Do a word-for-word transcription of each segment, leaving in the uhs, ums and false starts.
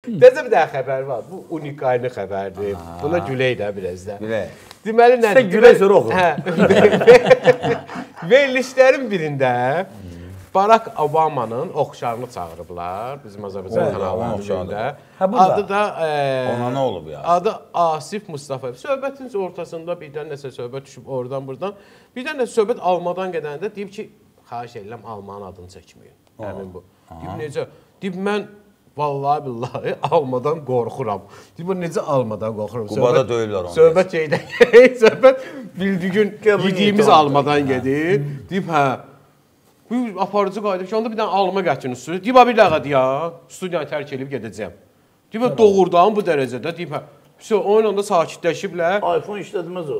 Dəzə bir daha xəbər var. Bu unik aynı xəbərdir. Buna gülək də biraz da. Gülək. Deməli nədir? Sən gülək sonra oxu. Verilişlərin birində Barack Obama'nın oxşarını çağırıblar bizim Azərbaycan kanallarında. Adı da ona nə olub ya? Adı Asif Mustafayev. Söhbətin ortasında birdən nəsə söhbət düşüb oradan buradan. Birdən nəsə söhbət Almadan gedəndə deyib ki, xahiş edirəm Almanın adını çəkməyin. Həmin bu. Deyib necə? Deyib mən vallahi billahi Almadan qorxuram. Deyib necə Almadan qorxuram? Qubada döyürlər onu. Söhbət şeydə. Söhbət bildiyi gün yediyimiz Almadan gedir. Deyib hə. Bu aparıcı qayıdıb ki, onda bir dənə alma gətirin üstü. Deyib, bir dəqiqə deyə, studiyanı tərk edib gedəcəm. Deyib, doğrudan bu dərəcədə. Deyib, oyun onda sakitləşiblər. iPhone işlətməz o.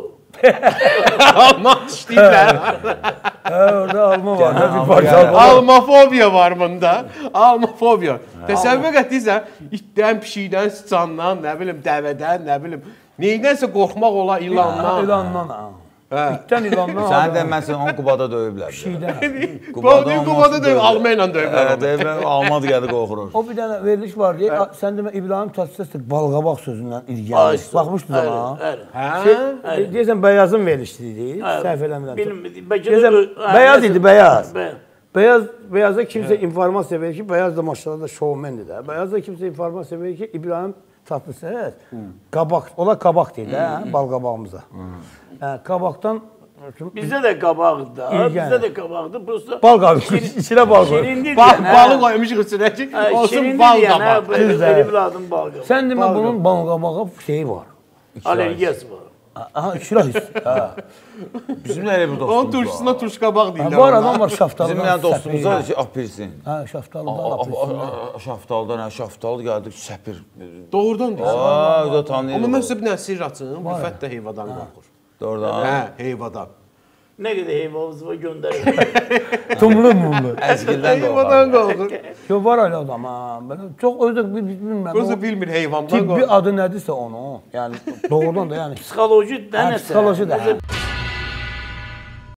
Alman işləyiblər. Hə, orada alma var. Almafobiya var bunda. Almafobiya. Təsəvvür etdiysən, itdən, pişikdən, sıçandan, nə bilim, dəvədən, nə bilim. Neydənsə qorxmaq ola ilandan. İlandan, ha. İtdən ilandan. Sən də məsələn onu Qubada döyüblər. Pişikdən. Qubada döyüb, alma ilə döyüblər. Döyüblər, almadı gəldi qorxurur. O bir dənə veriliş var deyə, sən demə İbrahim Tatlıses balqabaq sözündən ilgili. Baxmışdınız ona. Hə? Deyəsən bəyazın verilişiydi, səhv eləmirəm. Deyəsən bəyaz idi, bəyaz. Bəyaz, beyaza kimsə informasiya verir ki, bəyaz da maşallah da şovmendir də. Bəyazda kimsə informasiya verir ki, İbrahim Tatlıses qabaq, ola qabaq deyil də, balqabağımıza. Qabaqdan bizdə də qabaqdır, bizdə də qabaqdır. Bal qabaq, içinə bal qoyur. Balı qoymuşuq içinə ki, olsun bal qabaq. Evladım bal qabaq. Sən demə bunun bal qabağa şeyi var. Alergiyası var. Aha, ikra his. Bizim də elə bir dostumuz var. Onun turşusuna turş qabaq deyirlər. Var adam var şaftalıdan. Bizim yəni dostumuz var ki, apelsin. Hə, şaftalıdan apelsin. Şaftalıdan, hə, şaftalı gəldi, səpir. Doğrudan deyirsən. Aa, o da tanıyır. Amma mən sizə bir dənə sirr açım. Bu fət də heyvadan qorxur. Doğrudan. Hə, heyvadan. Nə qədər heyvanımız var göndərir. Tumlu mumlu. Əzgildən heyvadan qorxur. Yox, var elə adam ha. Çox özü bilmirəm. Özü bilmir heyvandan qorxur. Tibbi adı nədirsə onu. Yəni doğrudan da yəni. Psixoloji də nəsə. Psixoloji də.